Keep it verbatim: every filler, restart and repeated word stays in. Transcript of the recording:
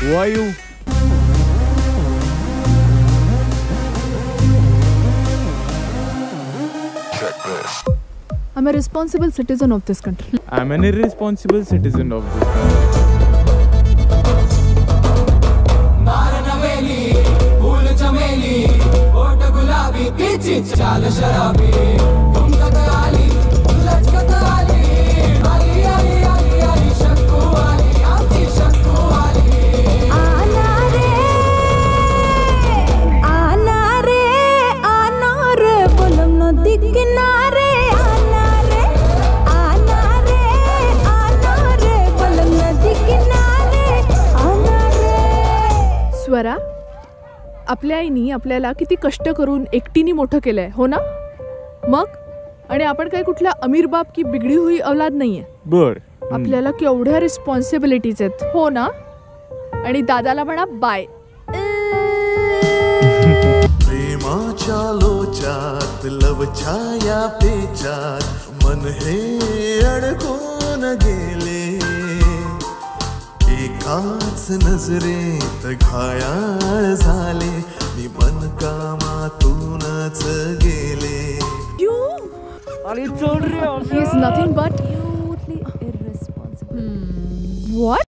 Who are you? I'm a responsible citizen of this country. I'm an irresponsible citizen of this country. Swara, आपल्या आईनी आपल्याला किती कष्ट करून एकटीने मोठं केलंय, हो ना? मग आणि आपण काही कुठला अमीर बाप की बिगडी हुई औलाद नाहीये. बर. आपल्याला केवढ्या रिस्पॉन्सिबिलिटीज आहेत, हो ना? आणि दादाला म्हणा बाय. प्रेमाच्या लोचात लव छाया पेचात मन हे अडकून गेले, एकाच नजरेत घायाळ झाले, मी मन कामातूनच गेले. He is nothing but irresponsible. Hmm. What?